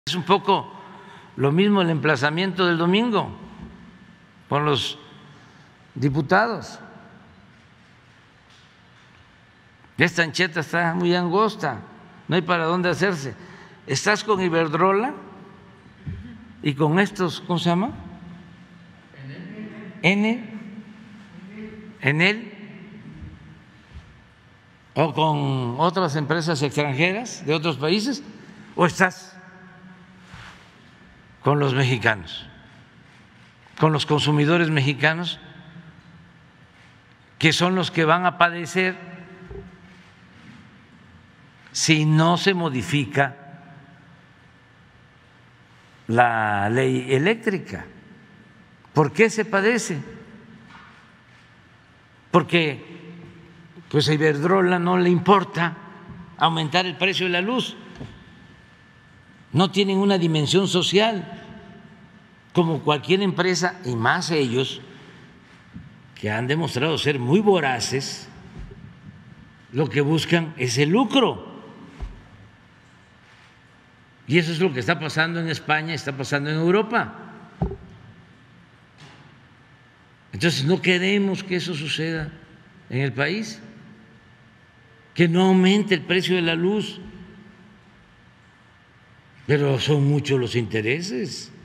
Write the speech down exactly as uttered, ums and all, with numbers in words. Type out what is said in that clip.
Es un poco lo mismo el emplazamiento del domingo con los diputados. Esta ancheta está muy angosta, no hay para dónde hacerse. Estás con Iberdrola y con estos, ¿cómo se llama? N, Enel, o con otras empresas extranjeras de otros países, o estás con los mexicanos, con los consumidores mexicanos, que son los que van a padecer si no se modifica la ley eléctrica. ¿Por qué se padece? Porque pues a Iberdrola no le importa aumentar el precio de la luz, no tienen una dimensión social como cualquier empresa, y más ellos que han demostrado ser muy voraces, lo que buscan es el lucro. Y eso es lo que está pasando en España, está pasando en Europa. Entonces no queremos que eso suceda en el país, que no aumente el precio de la luz, pero son muchos los intereses.